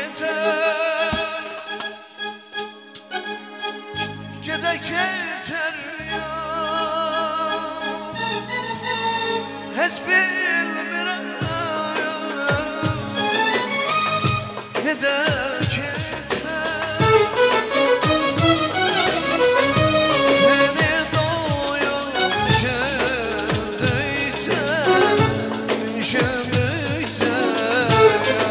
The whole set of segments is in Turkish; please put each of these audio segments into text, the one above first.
keser, gece keser ya. Hiç bilmirəm necə keser. Seni doyum düşündüysem, düşündüysem ya.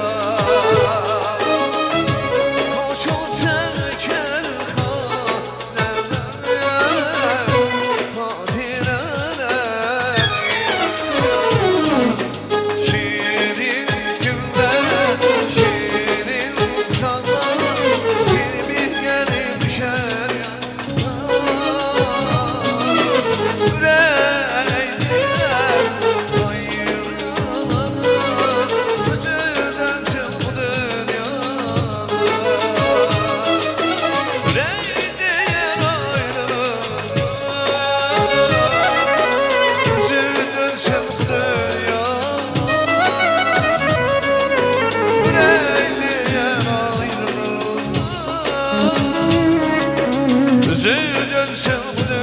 Koçum çeker hatireler, hatireler. Şirin günler, şirin insanlar bir bir gelip düşer ya. Yüreğimden ayrılan gözü dönsün bu dünyada. Yüreğimden ayrılan gözü dönsün bu dünyada. Yüreğimden ayrılan gözü dönsün bu dünyada.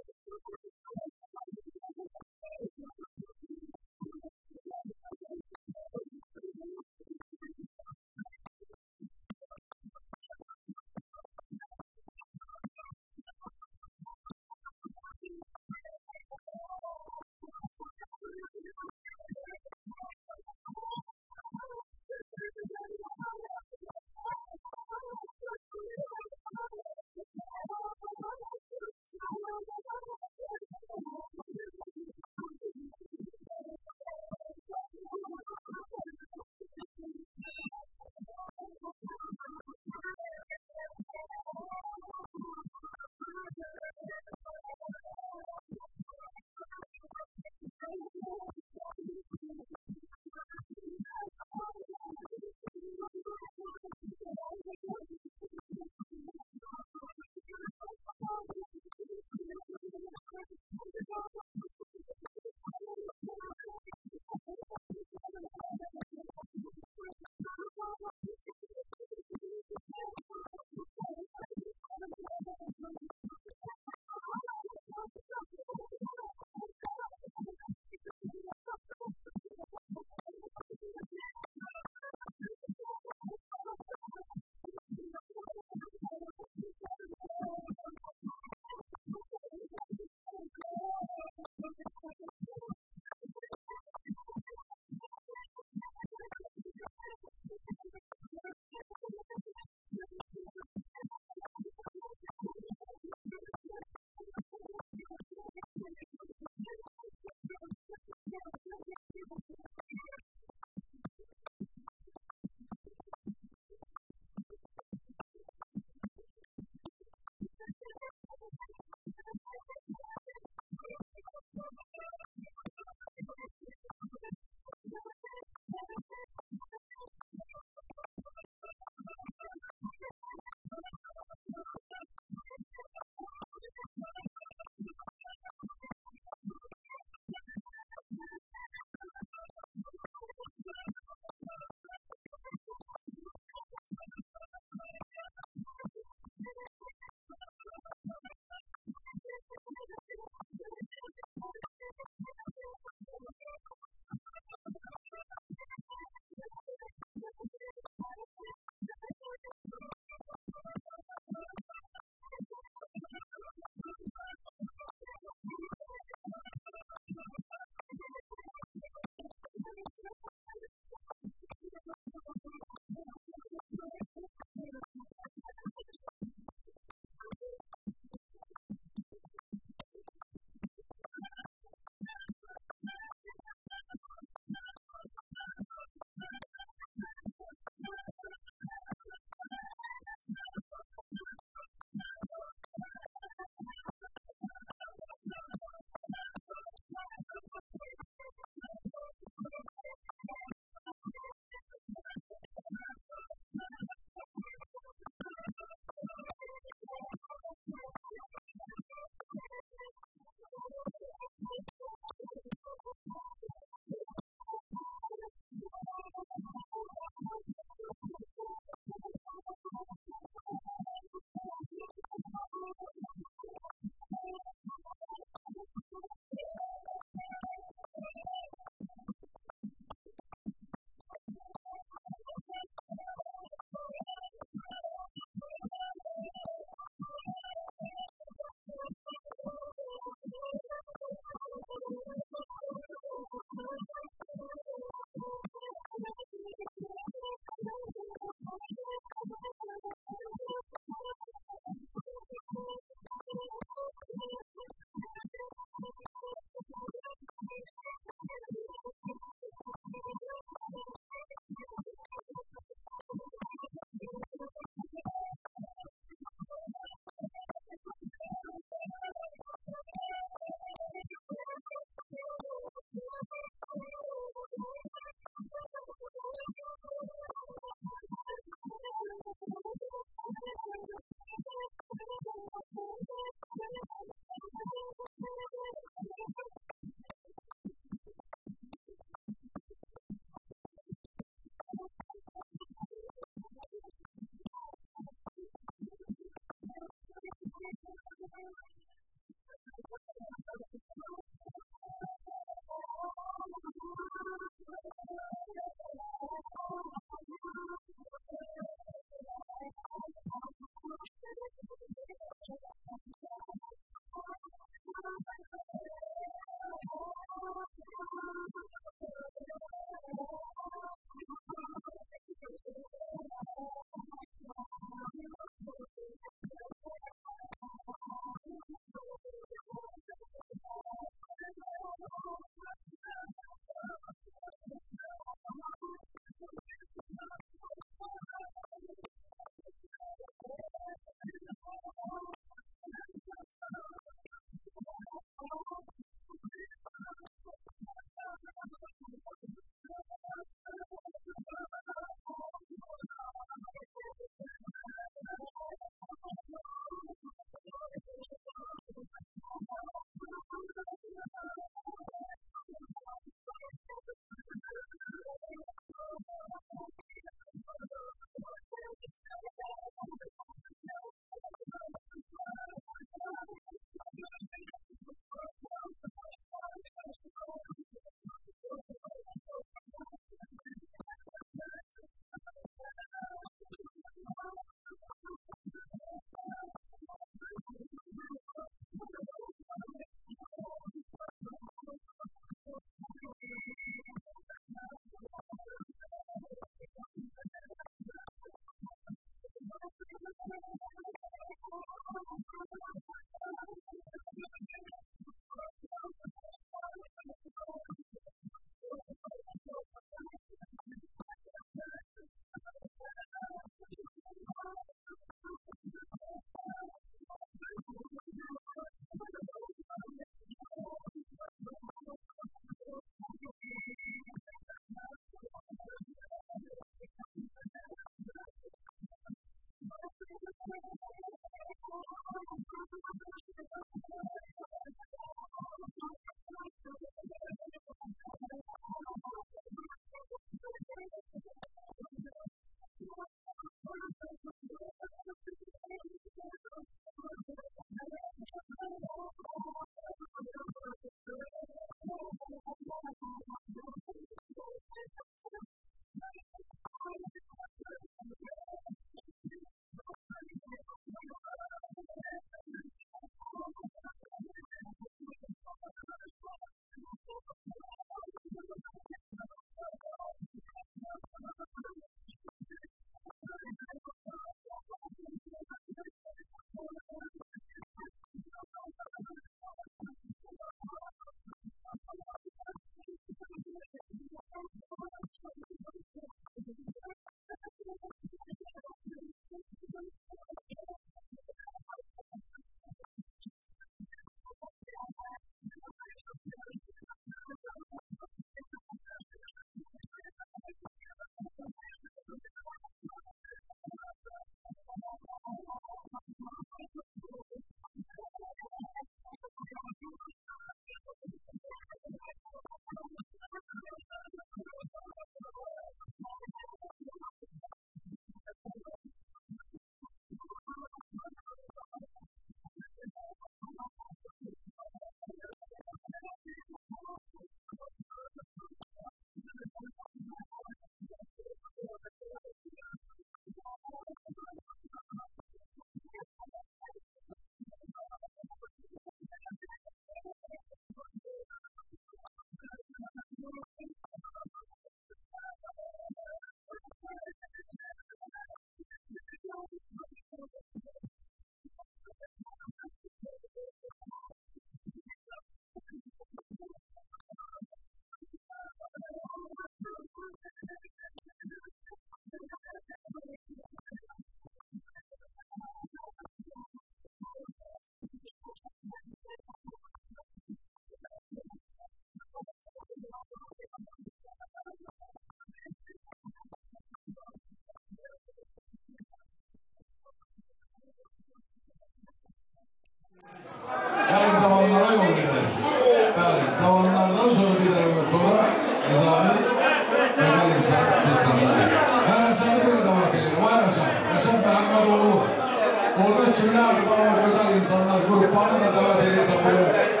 Eşref Mehmetoğlu. Orada kimlerdi bana güzel insanlar, gruplarını da davet ediyorsa buraya.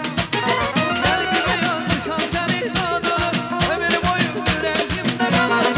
Kalbime yanlışan senin adın, ömür boyu yüreğimde kalasın.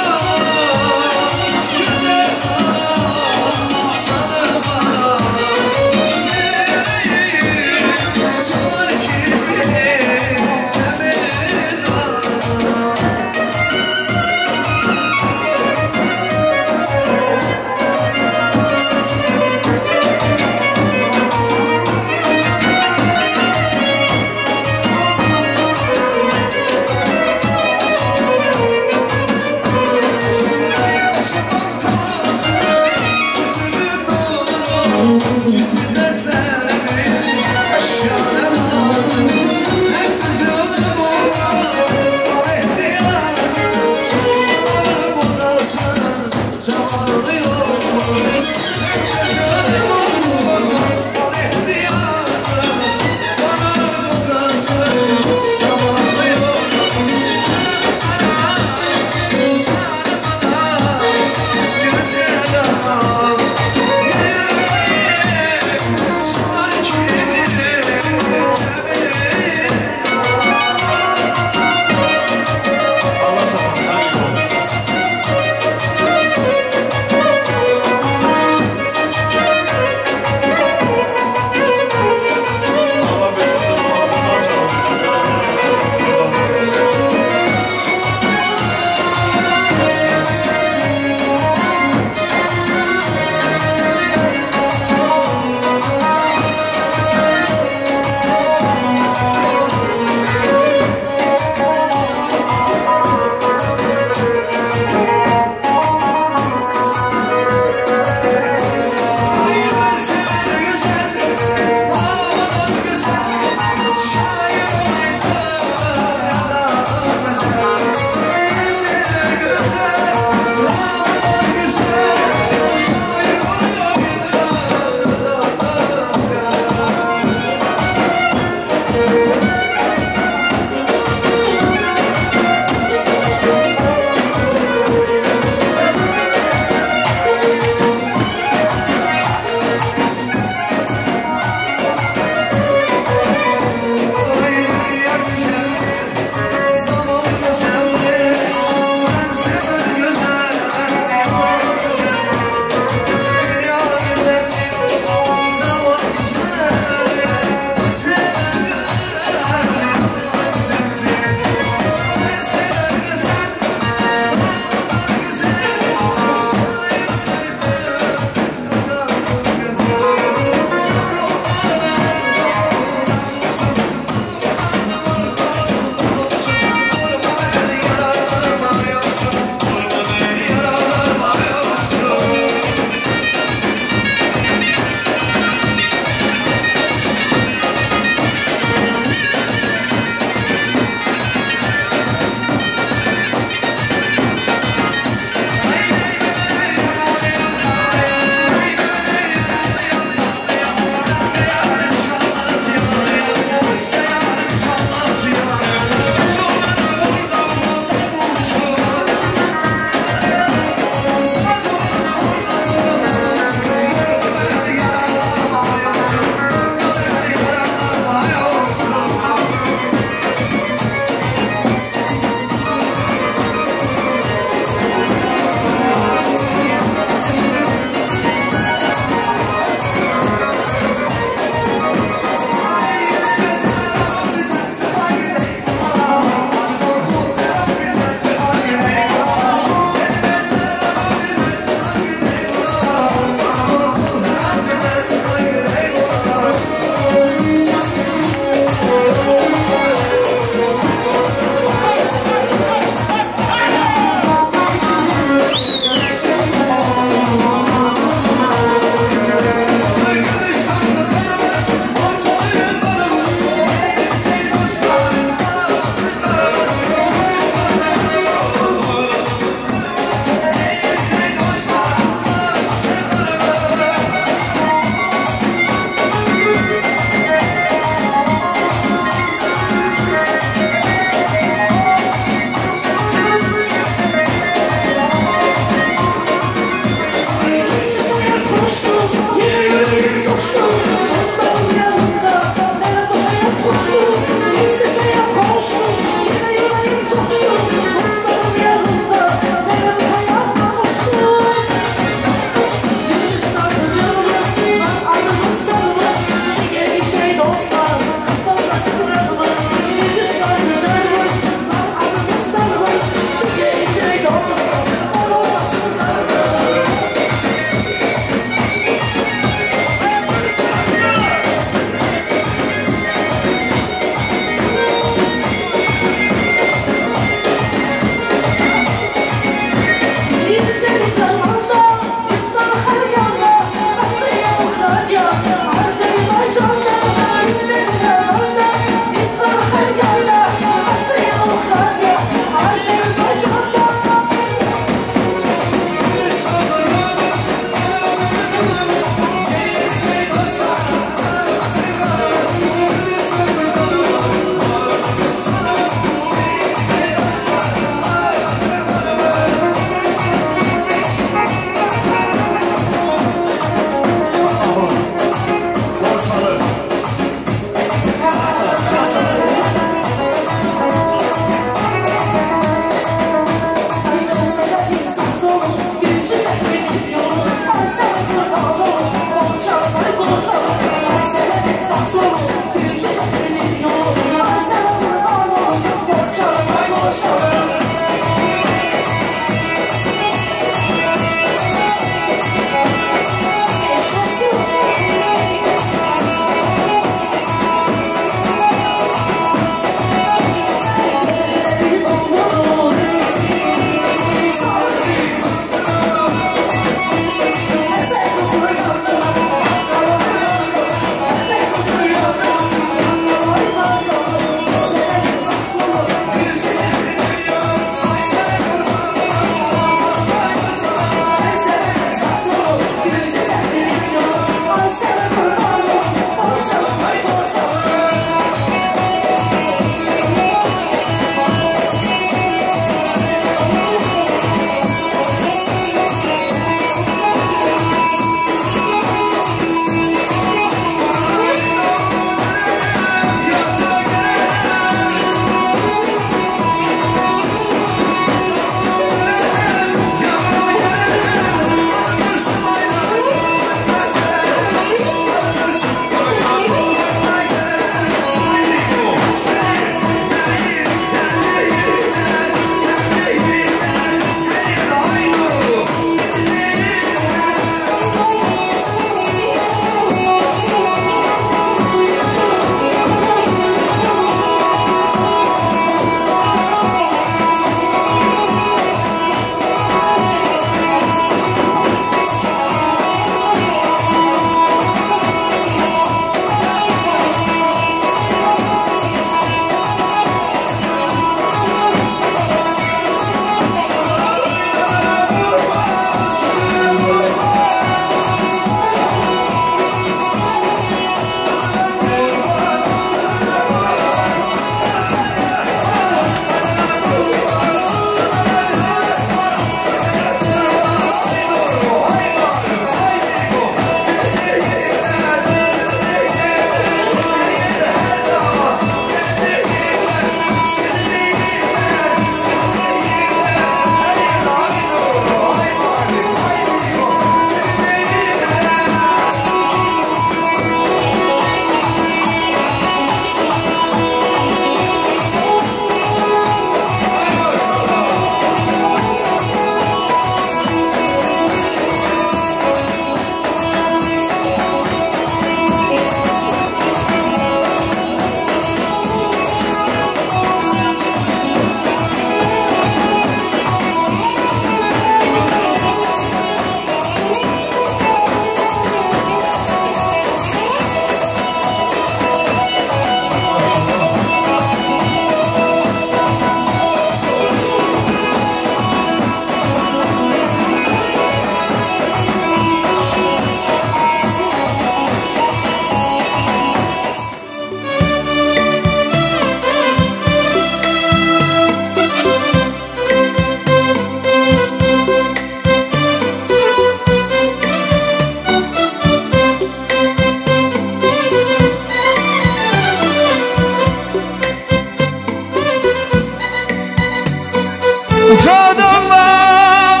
Utanırlar.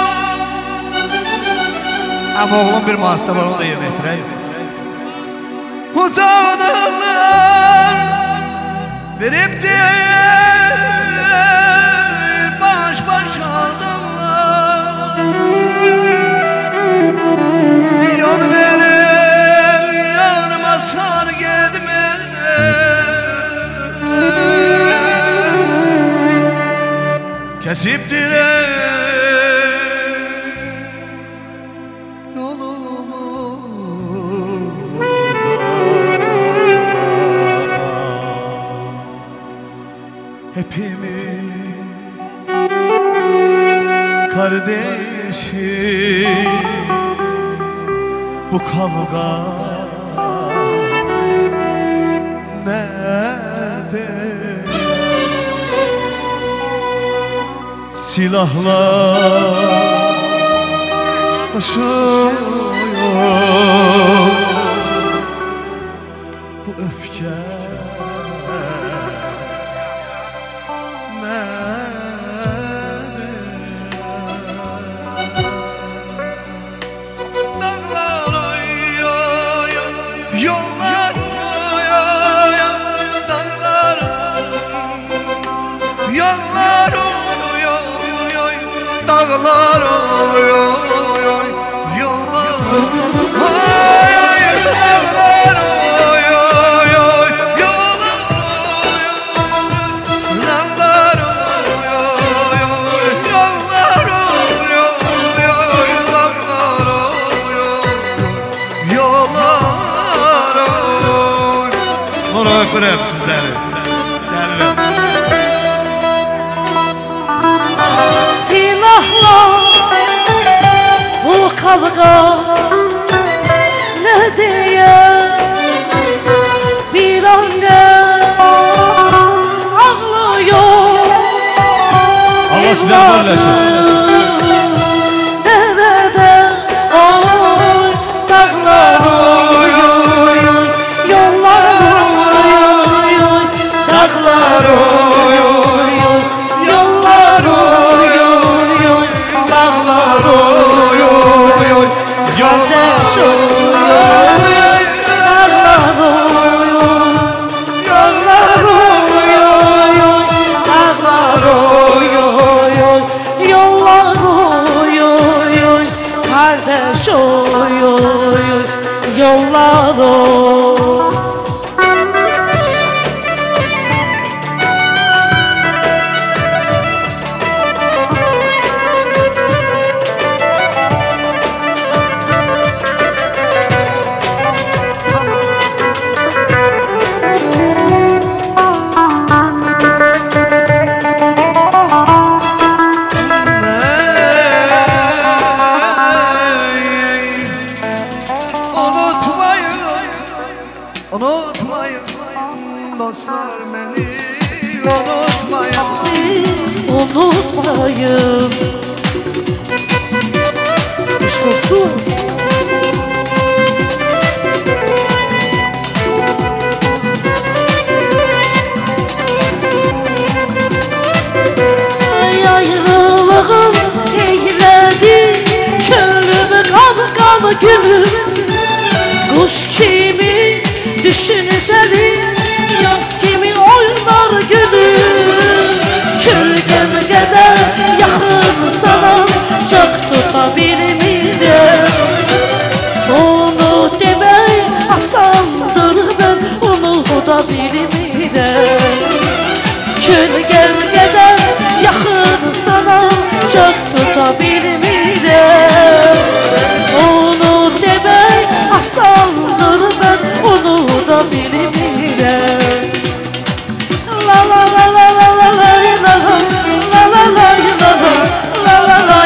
Ama oğlum bir mağazda var, onu da yemeğe getireyim. Utanırlar. Verip de baş başa adamlar. Yol verir yanıma sar gitme. Kesip dire yolumu. Hepimiz kardeşiz, bu kavga nedir? Silahlar taşıyor, bu öfke dağlar oy oy oy yollar oy oy dağlar oy oy oy yollar dağlar oy oy oy yollar oy oy oy dağlar oy oy yollar oy. Onu öpürüm sizleri. Gelirim. Bu kavga ne diye bir anne ağlıyor. Allah sizden böylesin. Nerede oy dağlar oy oy oy yollar oy oy oy dağlar oy oy oy yollar oy oy oy dağlar oy oy oy kardeş oy oy dağlar oy oy yollar oy oy oy dağlar oy oy oy yollar oy oy oy kardeş oy oy oy yollar oy. Unutmayın dostlar beni, unutmayın. Unutmayın. Aşk olsun. Ay ayrılığım eyledi çölümü kan gülüm. Kuş kimi düşünceli, yaz kimi oynar gülüm. Kölgem kadar yakın sana, çok tutabilirim. Onu demek asandır, ben unutabilirim. Kölgem kadar yakın sana, çok tutabilirim. Onu demek asandır, ben unutabilirim. La la la la la la la la la la la la la la la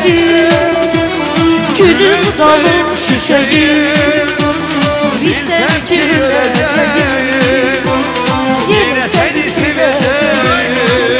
çiçeğim, gülüm dalım çiçeğim, bir seni kirleyeceğim, yine seni seveceğim.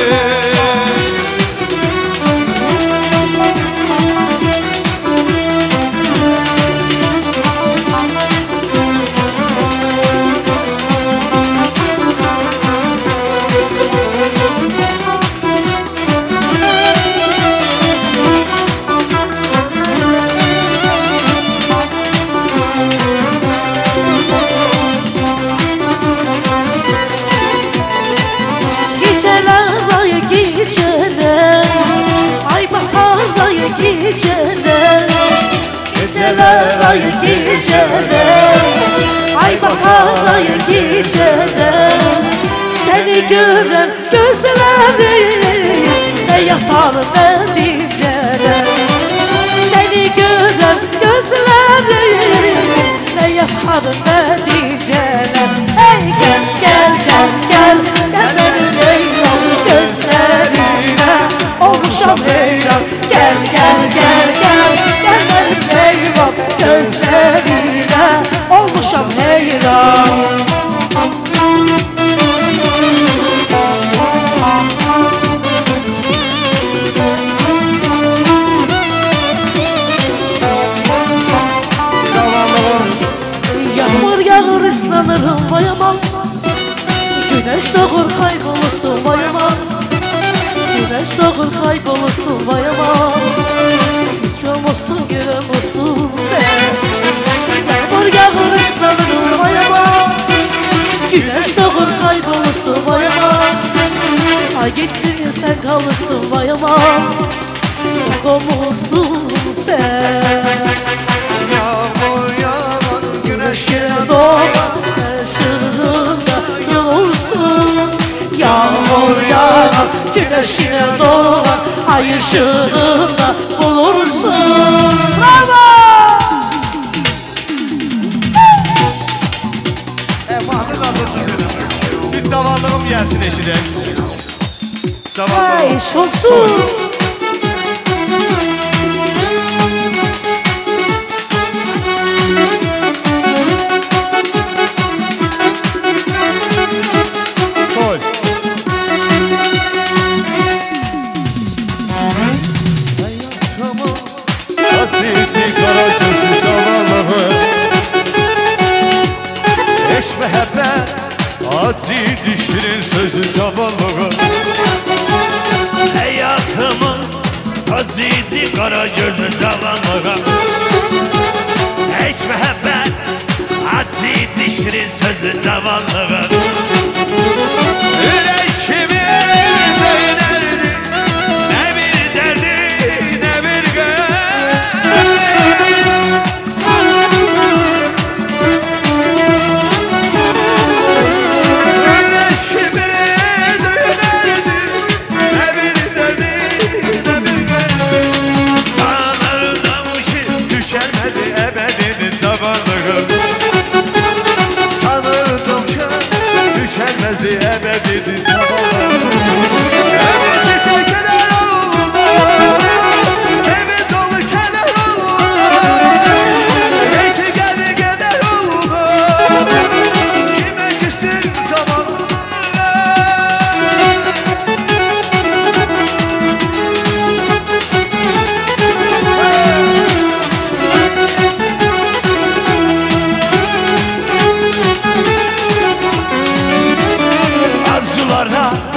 Geceler ay geceler, ay bakar ay geceler, seni gören gözlerim ne yatar ne diceler. Seni gören gözlerim ne yatar ne diceler. Ey gel gel gel gel gel benim Leylam gözlerine olmuşam heyran. Gel gel gel gel gel benim Leylam gözlerine olmuşam heyran. Yağmur yağır ıslanırım vay aman, güneş doğur kaybolursun vay aman, güneş doğur kaybolursun vay aman, hiç görmezsin göremezsin sen. Yağmur yağır ıslanırım vay aman, güneş doğur kaybolursun vay aman, ay gitsin sen kalırsın vay aman, yok olmuşsun sen. Yağmur yağar, güneş Güneş doğar, ışığında yolursun. Yağmur yağar, güneş yine doğar, ay ışığında bulursun. Bravo! Mahmut abi, bir zavallığım gelsin eşine. Zavallığım. Eş olsun. Sol. Hayatımın hasreti karacası zavallığım. Eş mehabbet azidi şirin sözü zavallığım. Hayatımın tazidi kara gözü zavallığım. Hiç mehabbet azidi şirin sözü zavallığım. Yüreğimi dönerdi, ne bir derdi ne bir Yüreğimi dönerdi, ne bir derdi ne bir sanırdım ki tükenmedi ebedin zavallığım. Sanırdım ki tükenmezdi ebedin zavallığım. Ömrü keder oldu, sevin dolu keder oldu, hiç geldi keder oldu, kime küstüm zavallığım. Arzularına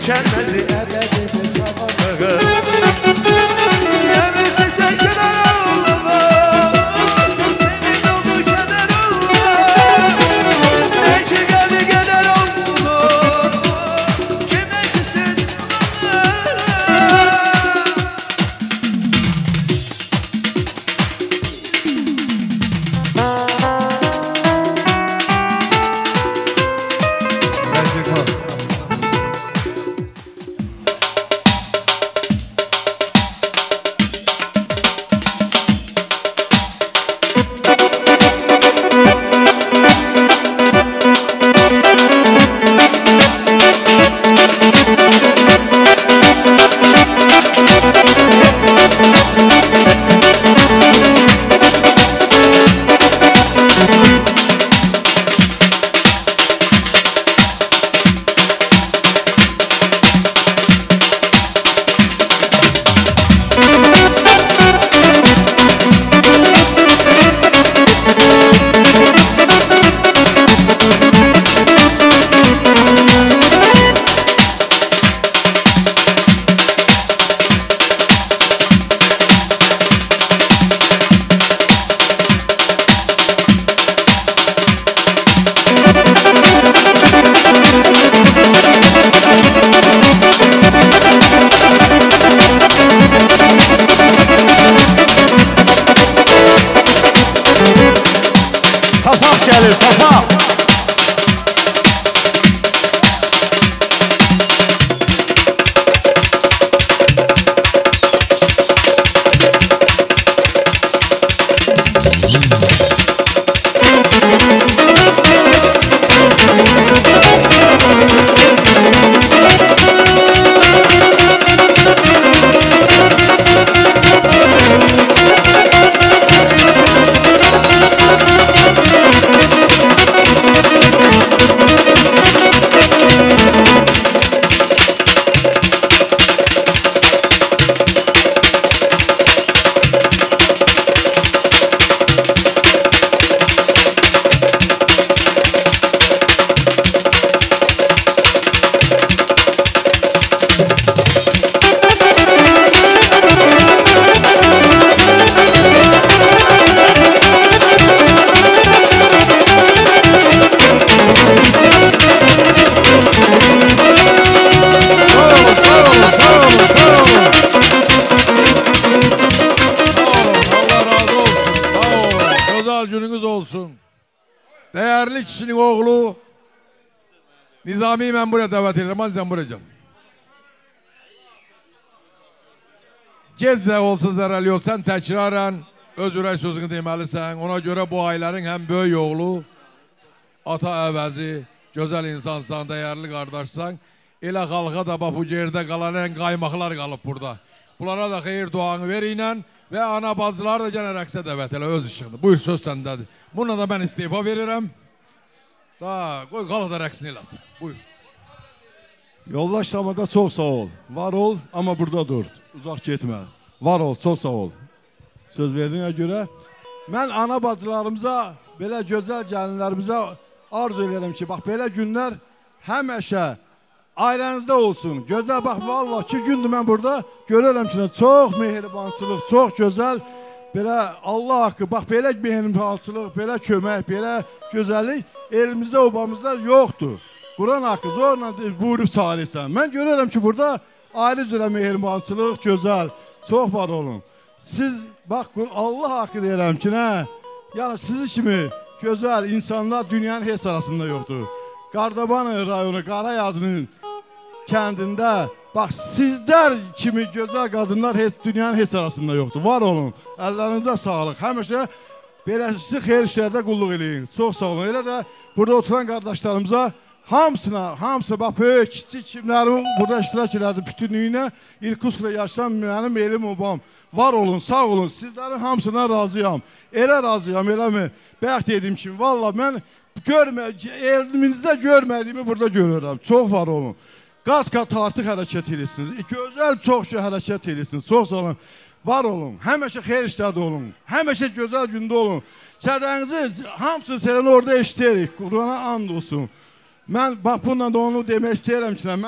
tükenmezdi ebedi bu zamanlığı. Yemin çiçek keder Allah'ım, senin oldu keder Allah'ım. Eşi geldi keder Allah'ım, kime küsün Safaq gəlir, safaq. Gününüz olsun. Değerli kişinin oğlu Nizami'yi ben buraya davet ederim. Hadi sen buraya gel. Gez de olsa zarar yok. Sen tekraren öz ürək sözünü demelisən. Ona göre bu ailenin hem böyük oğlu, ata əvəzi, güzel insansan, değerli kardeşsen. Elə xalqa da bax bu gerdə qalan en qaymaqlar qalıb burada. Bunlara da xeyir duanı verin ve ana bacılar da gene rəqsə dəvət elə öz işindir. Buyur söz səndədir. Buna da ben istifa verirəm. Da qoy xalq da rəqsini eləsin. Buyur. Yoldaşlamada çok sağ ol. Var ol ama burada dur. Uzak gitme. Var ol, çok sağ ol. Söz verdiğine göre. Ben ana bacılarımıza, böyle güzel gelinlerimize arzu ederim ki, bak böyle günler həmişə ailenizde olsun. Güzel bak vallahi 2 gündür ben burada görürüm ki çok mehribansızlık, çok güzel. Böyle Allah hakkı bak böyle mehribansızlık, böyle kömək, böyle güzellik elimizde obamızda yoktur. Kur'an hakkı zorla buyurub çağırırsan. Ben görürüm ki burada aile üzere mehribansızlık güzel. Çok var olun. Siz bak Allah hakkı deyirəm ki ne? Yani sizi kimi güzel insanlar dünyanın heç arasında yoktur. Qardaban rayonu Qarayazının kəndində bak sizler kimi güzel kadınlar dünyanın heç arasında yoktur. Var olun. Əllərinizə sağlıq. Həmişə belə sizi xeyir işlərdə qulluq eləyin. Çox sağ olun. Elə də burada oturan qardaşlarımıza hamısı bak böyük kiçik kimlərim burada iştirak elədi bütünlüyünə. İrkutskda yaşayan mənim elim obam. Var olun, sağ olun. Sizlərin hamısına razıyam. Elə razıyam, eləmi? Bəxt dedim ki, valla mən elimizdə görmədiyimi burada görürəm. Çox var olun. Qat-qat artıq hərəkət edirsiniz. Gözəl, çox hərəkət edirsiniz. Çox sağ olun. Var olun. Həmişə xeyir işlərdə olun. Həmişə gözəl gündə olun. Sədənizi hamısını sənə orada işləyirik. Qurana and olsun. Mən bax bununla da onu demək istəyirəm ki, mən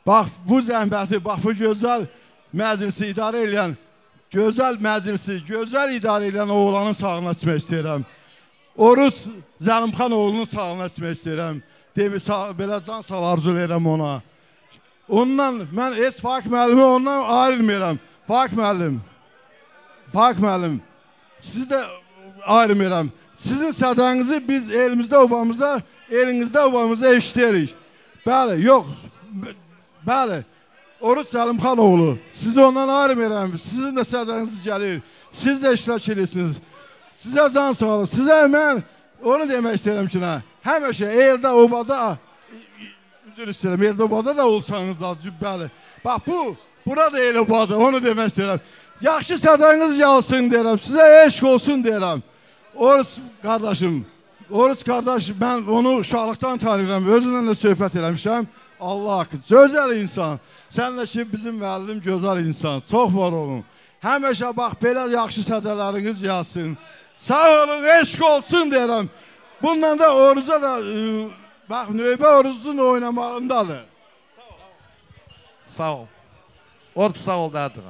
Bax bu zəhməti, bax bu gözəl məclisi idarə edən, gözəl məclisi, gözəl idarə edən oğlanın sağına çıxmaq istəyirəm. Oruç Zəlimxanoğlunun sağına çıxmaq istəyirəm. Belə can sağ arzu edirəm ona. Ondan, mən heç Faiq müəllimi ondan ayrılmıram. Faiq müəllim, siz də ayrılmıram. Sizin sədənizi biz elimizdə obamızda eşitirik. Bəli, yox, bəli, Oruç Zəlimxanoğlu, sizi ondan ayrılmıram. Sizin də sədəniz gəlir, siz də iştirak edirsiniz. Sizə can sağlıq, sizə mən onu demək istəyirəm ki, həmişə eldə, obada, üzr istəyirəm, eldə, obada da olsanız da, bəli. Bax bu, burada el obada, onu demək istəyirəm. Yaxşı sədəniz gəlsin deyirəm, sizə eşq olsun deyirəm. Oruç qardaşım, Oruç qardaş, mən onu uşaqlıqdan tanıyıram, özündən də söhbət eləmişəm. Allah haqqı, gözəl insan. Sən də ki, bizim müəllim gözəl insan, çox var olun. Həmişə bax, belə yaxşı sədələriniz gəlsin. Sağ olun, eşq olsun deyirəm. Bundan da Oruca da, bax, növbə Orucun oynamağındadır. Sağ ol. Oruç sağ ol dərdinə.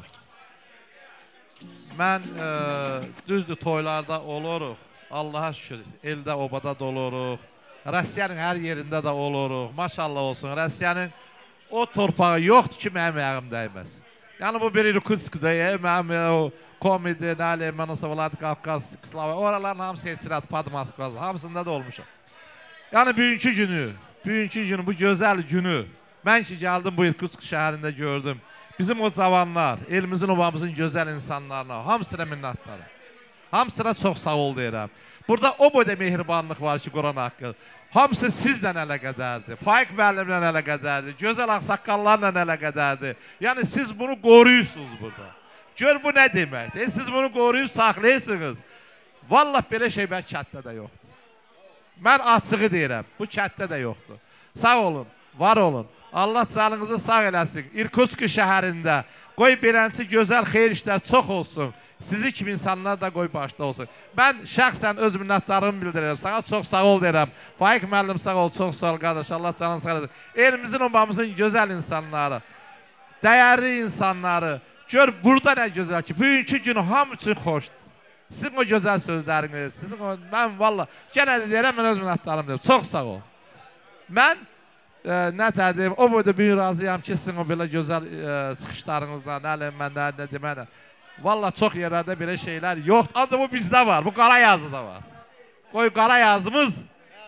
Mən düzdür toylarda oluruq. Allaha şükür, eldə, obada da oluruq. Rusiyanın hər yerində də oluruq. Maşallah olsun, Rusiyanın o torpağı yoxdur ki, mənim ayağım dəyməz. Yəni bu biri Irkutsk'da, mənim o Komidi, nəli, mən olsa Vlad Qafqaz, Kıslava, oraların hamısı Esrat, Pad Moskvazı, hamısında da olmuşam. Yəni bugünkü günü, bu gözəl günü, mən ki gəldim bu Irkutsk şəhərində gördüm. Bizim o cavanlar, elimizin, obamızın gözəl insanlarına, hamısına minnətdarım. Hamısına çox sağ ol deyirəm. Burada o boyda mehribanlıq var ki, Quran haqqı. Hamısı sizlə əlaqədərdir, Faiq müəllimlə əlaqədərdir, gözəl ağsaqqallarla əlaqədərdir. Yəni siz bunu qoruyursunuz burada. Gör bu nə deməkdir? Siz bunu qoruyub saxlayırsınız. Vallah belə şey mən kətdə də yoxdur. Mən açığı deyirəm, bu kətdə də yoxdur. Sağ olun, var olun. Allah canınızı sağ eləsin. İrkutsk şəhərində qoy beləncə gözəl xeyir işlər çox olsun. Sizi kimi insanlar da qoy başda olsun. Mən şəxsən öz minnətdarımı bildirirəm. Sana çox sağ ol deyirəm. Faiq müəllim sağ ol, çox sağ ol qardaş. Allah canını sağ eləsin. Elimizin, obamızın gözəl insanları, dəyərli insanları. Gör burada nə gözəl ki, bugünkü günü hamı üçün xoşdur. Sizin o gözəl sözləriniz, sizin o, mən valla, gənə də deyirəm, mən öz minnətdarım deyirəm. Çox sağ ol. Mən nə deyim, o boyda büyük razıyam ki, sizin o belə gözəl çıxışlarınızla, nə deməklə. Valla çox yerlərdə belə şeylər yox. Ancaq bu bizdə var, bu qara yazıda var. Qoy qara yazımız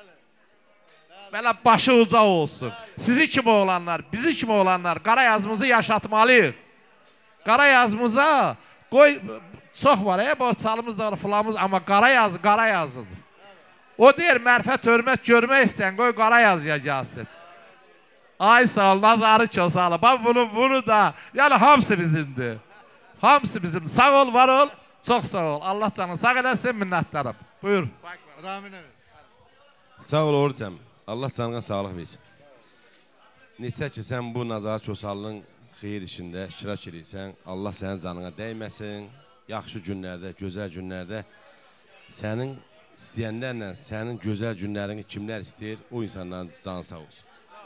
belə başı uca olsun. Sizi kimi olanlar, bizi kimi olanlar qara yazımızı yaşatmalıyıq. Qara yazımıza qoy, çox var, borçalımız da var, filamız, amma qara yazı, qara yazıdır. O deyir, mərfət, hörmət görmək istəyən, qoy qara yazıya gəlsin. Ay sağ ol, nazarı çox sağ ol. Bax bunu da, yəni hamısı bizimdir. Hamısı bizimdir. Sağ ol, var ol, çox sağ ol. Allah canını sağ eləsin, minnətdarım. Buyur. Sağ ol Orucam. Allah canına sağlıq versin. Neçə ki, sən bu Nazarı Çoxsalının xeyir işində iştirak edirsən, Allah sənin canına dəyməsin. Yaxşı günlərdə, gözəl günlərdə sənin istəyənlərlə, sənin gözəl günlərini kimlər istəyir, o insanların canı sağ olsun.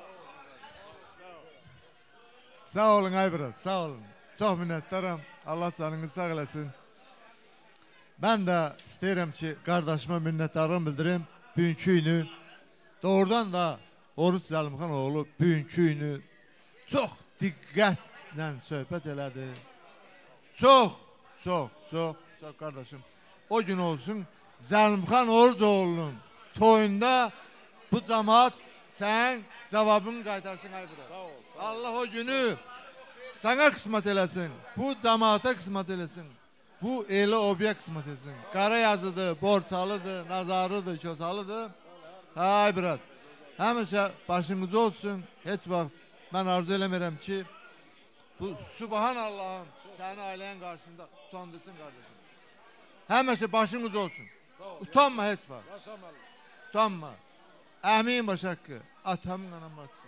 Sağ olun Aybrat, sağ olun. Çox minnətdaram. Allah canınızı sağ eləsin. Mən də istəyirəm ki, qardaşıma minnətdarlığımı bildirim. Bugünkü günü doğrudan da Oruç Zəlimxanoğlu bugünkü günü çox diqqətlə söhbət elədi. Çox qardaşım. O gün olsun Zəlimxan Orucoğlu'nun toyunda bu cemaat sən cavabını qaytarsın Aybrat. Sağ ol. Allah o günü sana qismət eləsin. Bu cemaata qismət eləsin. Bu elə obyekt qismət eləsin. Qarayazıdır, Borçalıdır, Nazarıdır, Kösalıdır. Aybrat. Həmişə başınız olsun. Heç vaxt mən arzu eləmirəm ki, bu Subhan Allah'ın sənin ailəyin qarşısında utandırsın qardaşım. Həmişə başınız olsun. Utanma heç vaxt. Utanma. Əmin baş haqqı. Atamın anam bacısı.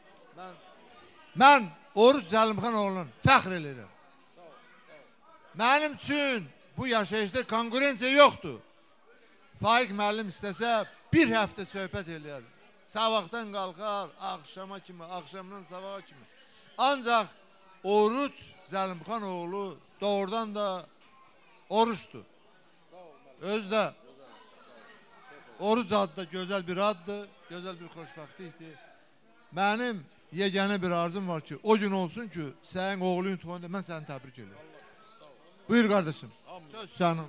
Mən Oruç Zəlimxanoğlu'nun fəxr edirəm. Mənim üçün bu yaşayışda konkurensiya yoxdur. Faiq müəllim istəsə bir həftə söhbət eləyər. Sabahdan qalxar, axşama kimi, axşamdan sabaha kimi. Ancaq Oruç Zəlimxanoğlu doğrudan da oruçdur. Özdə Oruç adı da gözəl bir addır, gözəl bir xoşbəxtlikdir. Mənim yeganə bir arzum var ki, o gün olsun ki, sənin oğlun toyunda mən səni təbrik edirəm. Buyur qardaşım. Söz sənin.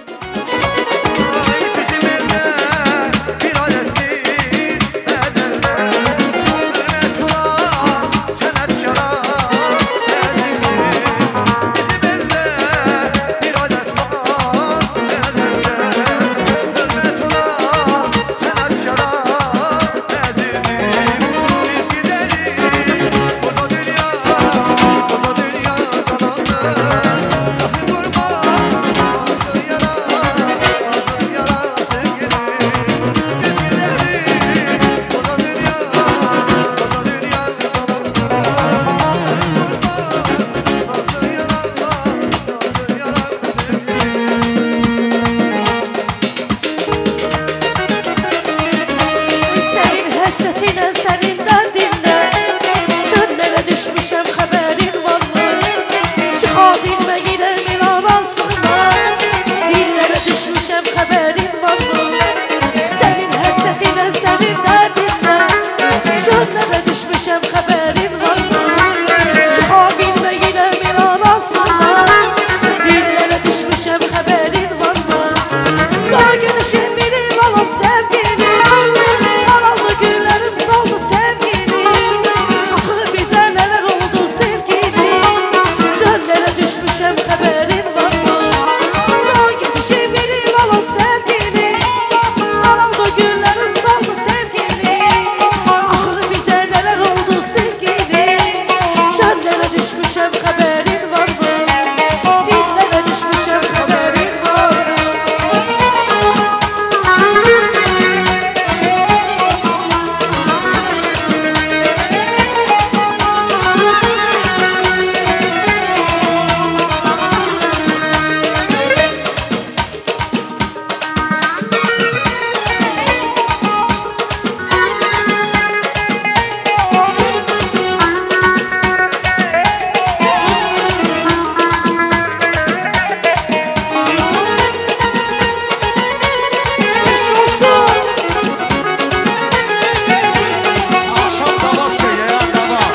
Bizim elde bir adettir edeller. Hürmet olan senetkara edeller. Bizim elde bir adet var edeller. Hürmet olan senetkara azizim. Biz gidelim koca dünya kalandı. Dahi vurma nazlı yara sevgilim. Biz gidelim koca dünya kalandı. Dahi vurma nazlı yara sevgilim. Senin həsrətinlə, sənin dərdinlə çöllərə düşmüşəm, xəbərin varmı? Çıxa bilməyirəm el arasına, dillərə düşmüşəm, xəbərin varmı? Senin həsrətinlə, sənin dərdinlə çöllərə düşmüşəm, xəbərin varmı? Çıxa bilməyirəm el arasına, dillərə düşmüşəm, xəbərin varmı? Sana görüşüm benim alam sevgilim, saraldı güllerim saldı sevgilim. Axı bizə nələr oldu sevgilim, çöllərə düşmüşəm, xəbərin varmı? Sana görüşüm benim alam sevgilim, saraldı güllerim saldı sevgilim. Axı bizə nələr oldu sevgilim, çöllərə düşmüşəm, xəbərin varmı? Dillərə düşmüşəm, xəbərin varmı? Aşk olsun. Akşam davat söyle ya davat.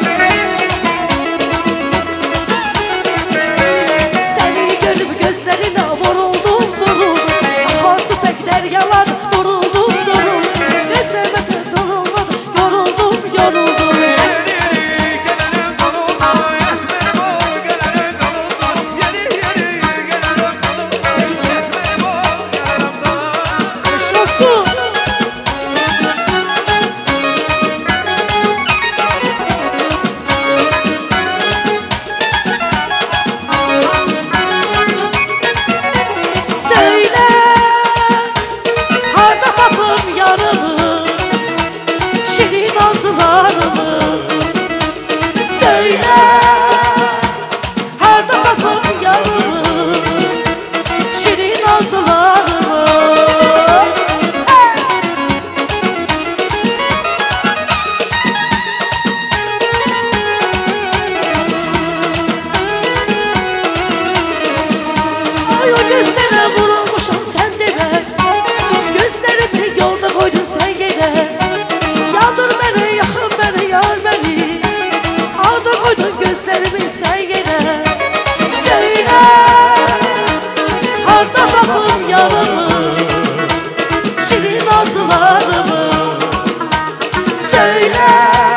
Seni görüp gözlerine vuruldum vuruldum. Akan su tek deryalar duruldum duruldum. Gözlemete durulmadım, yoruldum yoruldum. Gelelim konuldu, esmerim ol. Gelelim konuldu, yeri gelelim konuldu. Esmerim ol, yanımda. Aşk olsun. Söyle, harda tapım yarımı, şirin arzularımı. Söyle, harda tapım yarımı, şirin arzularımı. Ay o gözlere vurulmuşum sen deme, gözlerimi yolda koydun sen gene. Yandır beni, yakın beni, yar beni, arda koydun gözlerimi sen gene. Söyle, harda tapım yarımı, şirin arzularımı. Söyle,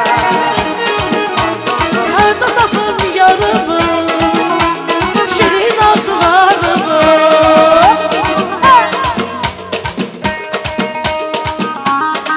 harda tapım yarımı, şirin arzularımı.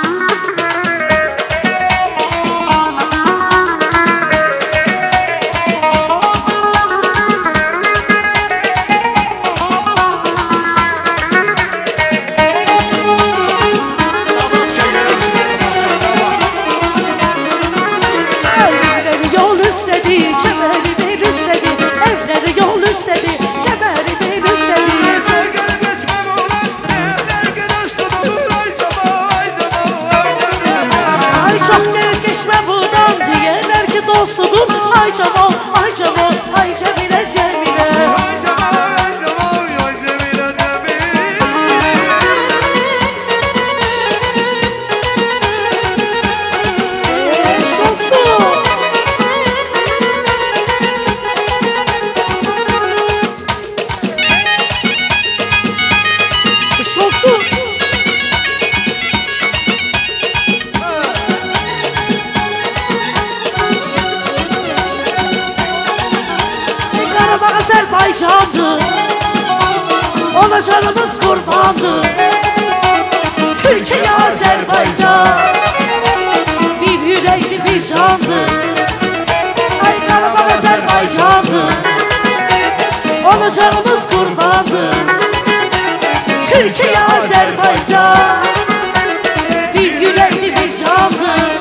Azerbaycan'dır, ona canımız kurbandır. Türkiye Azerbaycan, bir yürekli bir candır. Ay Karabağ Azerbaycan'dır, ona canımız kurbandır. Türkiye Azerbaycan, bir yürekli bir candır.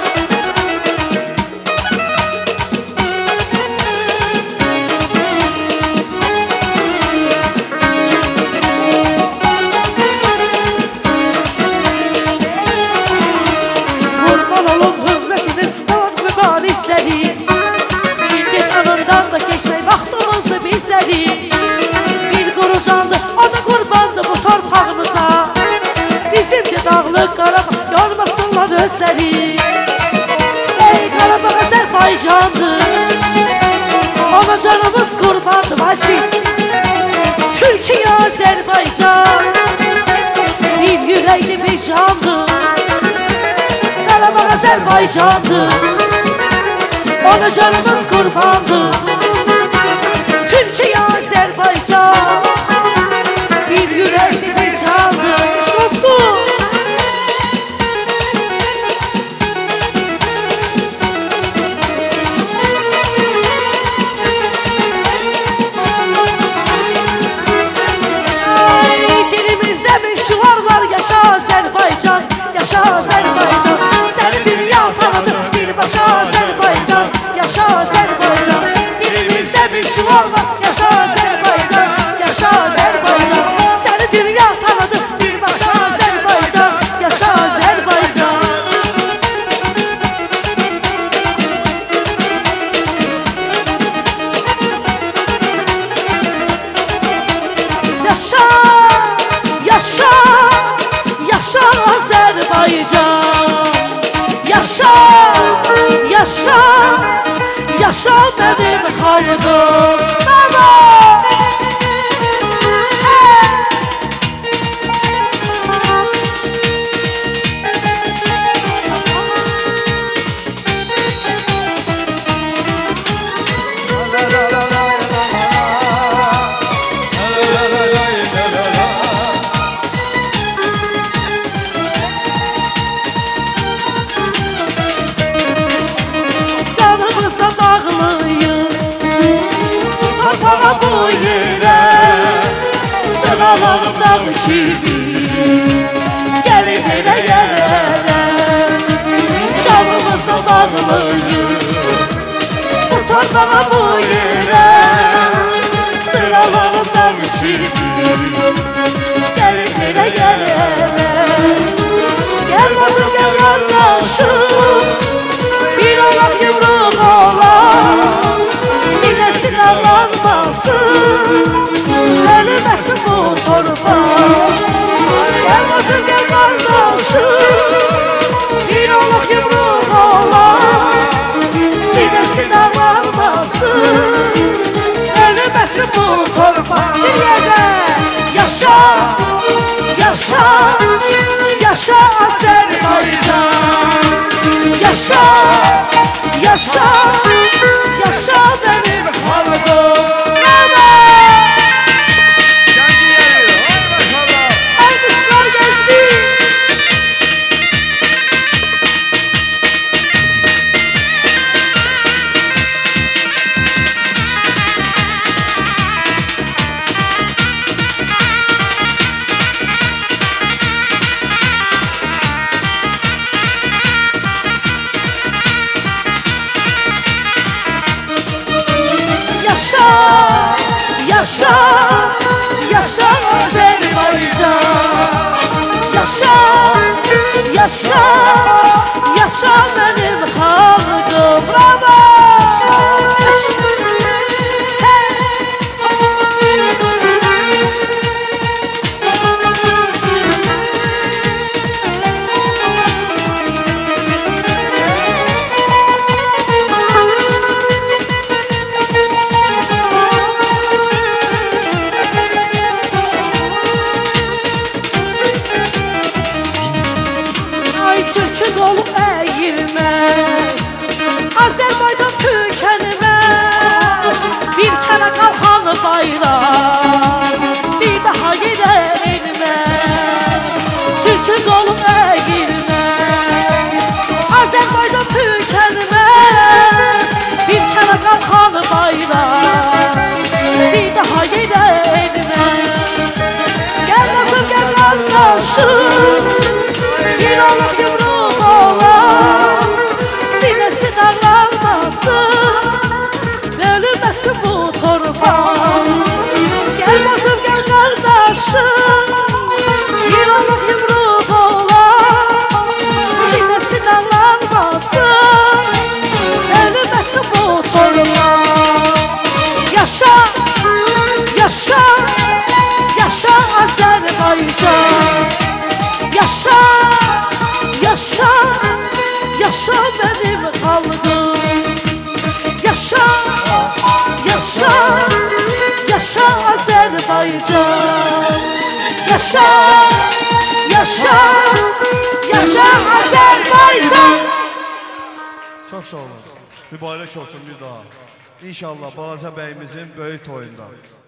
Bir qurucandı, o da qurbandı bu torpağımıza. Bizim de dağlıq Qarabağ yormasınlar özləri. Ey Qarabağ Azərbaycandır, ona canımız qurbandı Vasit. Türkiye Azərbaycan, bir yürekli bir candır. Qarabağ Azərbaycandır, ona canımız qurbandır. Türkiye Azerbaycan, bir yürekli bir candır. İşte olsun. Ay dilimizde bir şuar var. Yaşa Azerbaycan, yaşa Azerbaycan. Seni dünya tanıdı, bir başa Azerbaycan. Yaşa Azerbaycan, dilimizde bir şuar var. Yaşa Azerbaycan, yaşa Azerbaycan. Seni dünya tanıdı, bir başa Azerbaycan. Yaşa Azerbaycan. Yaşa, yaşa, yaşa Azerbaycan. Yaşa, yaşa, yaşa benim halkım. Bravo! Canımıza bağlıyım, torpağa bu yere. Sıralanım dağ kimi, gelin ele gelene. Canımıza bağlıyım, bu torpağa bu yere. Sıralanım dağ kimi, gelin ele gelene. Gel bacım gel kardeşim, bir olak yumruk olan, sinesi dağlanmasın, ölmesin bu torpaq. Gel bacım gel kardeşim, bir olak yumruk olan, sinesi dağlanmasın, ölmesin bu torpaq. Bir yerde yaşa, yaşa, yaşa Azerbaycan. Yaşa, yaşa, yaşa benim halkım. Bravo! Alkışlar gelsin. Yaşa, yaşa Azerbaycan. Yaşa, yaşa, yaşa benim halkım. Bravo! Türk'ün olup eğilmez. Azerbaycan daha yeğenime. Gel nasıl gel kardeşim, bir oluk yumruk olan, sinesin ağlarmasın, bölünmesin bu torpaq. Gel nasıl gel kardeşim, bir oluk yumruk olan, sinesin ağlarmasın, bölünmesin bu torpaq. Yaşa, yaşa, yaşa Azerbaycan. Yaşa, yaşa, yaşa benim halkım. Yaşa, yaşa, yaşa Azerbaycan. Yaşa, yaşa, yaşa Azerbaycan. Çok sağ olun. Mübarək olsun bir daha. İnşallah Balaca bəyimizin böyük toyunda.